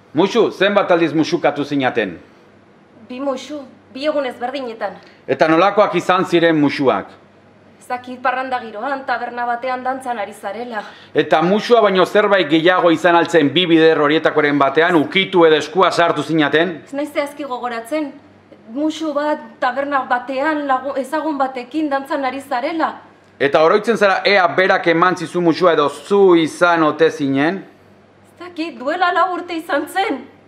Musu, zenbat aldiz musukatu zinaten? 2 musu, 2 egun ezberdinetan. Eta nolakoak izan ziren musuak? Zakit parranda giroan, taberna batean dantzan ari zarela. Eta musua baino zerbait gehiago izan altzen 2 bider horietakoren batean, ukitu edo eskua sartu zinaten? Ez naiz zehazki gogoratzen. Musu bat, taberna batean, ezagun batekin dantzan ari zarela. Eta oroitzen zara ea berak eman zizu musua edo zu izan ote zinen? Ez dakit, duela 4 urte izan zen.